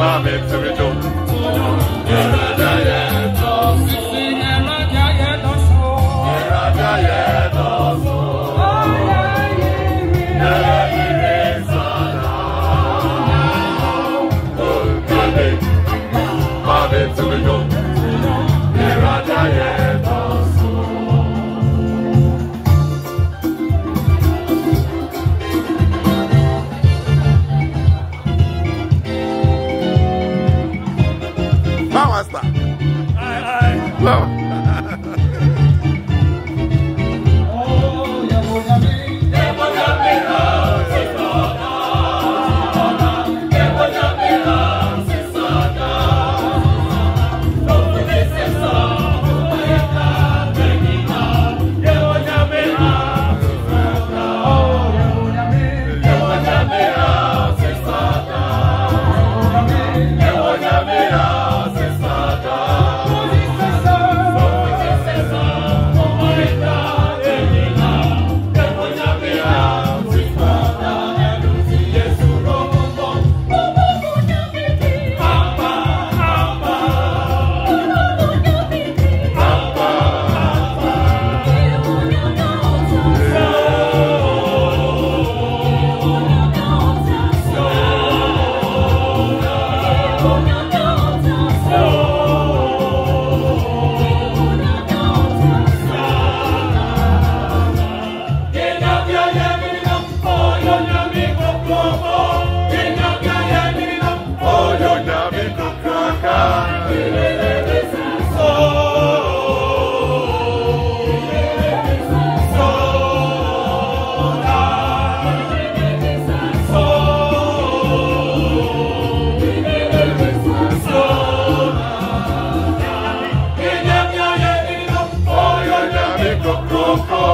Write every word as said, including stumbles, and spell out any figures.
Mame Tsurujo. Eraja Yeto So. Eraja Yeto So. Eraja Yeto So. Yeyire Sana. Oh, Mame. Mame Tsurujo. Eraja Yeto So. Master. Aye, aye. No. Go, go, go.